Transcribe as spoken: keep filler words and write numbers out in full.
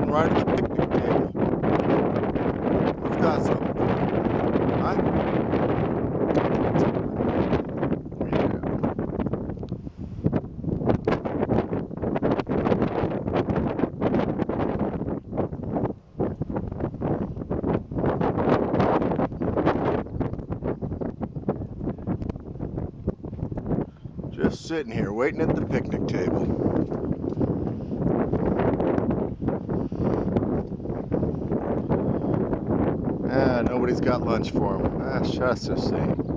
sitting right at the picnic table. Who's got something for me? Huh? Yeah. Just sitting here waiting at the picnic table. Ah, nobody's got lunch for him. Ah, just a shame.